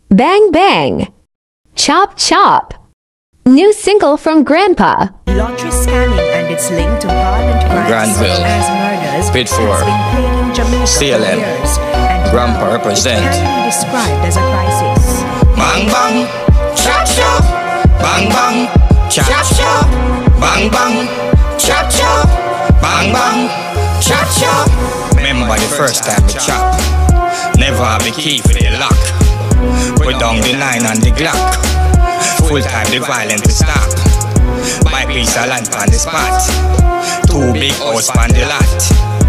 Bang Bang, Chop Chop. New single from Grandpa. Lottery scamming and its link to violent crimes Granville, as murders Bid for has been plaguing Jamaica CLM, for years, and Grandpa now represent. it can be described as a crisis. Bang bang, chop chop. Bang bang, chop chop. Bang bang, chop chop. Bang bang, chop chop. Remember the first time we chop. Never have the key for the lock. Put down the 9 and the Glock. Full time the violence to stop. Buy piece of land on the spot. 2 big house on the lot.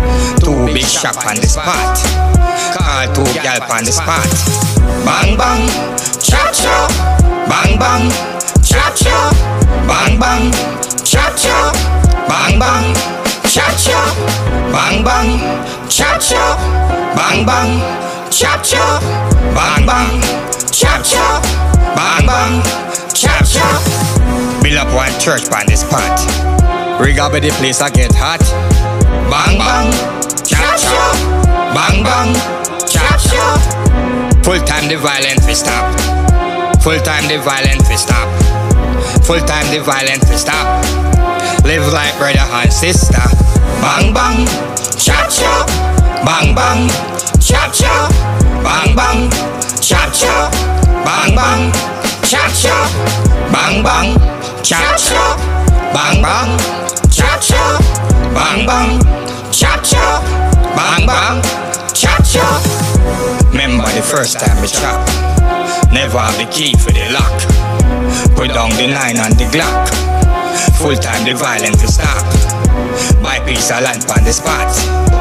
2 big shop on the spot. Call 2 gal on the spot. Bang bang, chop chop. Bang bang, chop chop. Bang bang, chop chop. Bang bang, chop chop. Bang bang, chop chop. Bang bang, chop chop. Bang bang, chop chop. Bang bang, chop chop. Build up one church on the spot. Rig up the place I get hot. Bang bang, chop chop. Bang bang, chop chop. Full time the violence we stop. Full time the violence we stop. Full time the violence we stop. Live like brother and sister. Bang bang, chop chop. Bang bang, chop chop. Bang bang, chop chop. Bang bang, chop chop. Bang bang, chop chop. Bang bang, chop chop. Bang bang, chop chop. Bang bang, chop chop. Remember the first time we chop. Never have the key for the lock. Put down the 9 and the Glock. Full time the violence to stop. Buy piece of land on the spot.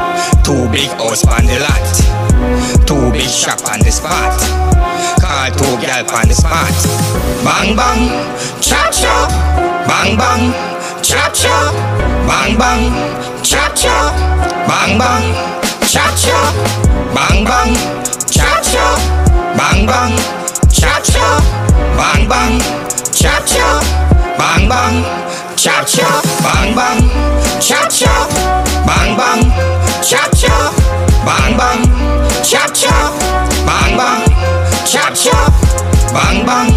2 big house on the lot. 2 big shop on the spot. Call 2 gal on the spot. Bang bang, chop chop. Bang bang, chop chop. Bang bang, chop chop. Bang bang, chop chop. Bang bang, chop chop. Bang bang, chop chop. Bang bang, chop chop. Bang bang, chop chop. Bang bang, chop chop. Bang bang, chop chop. Bang bang, chop chop. Bang bang, chop chop. Bang bang,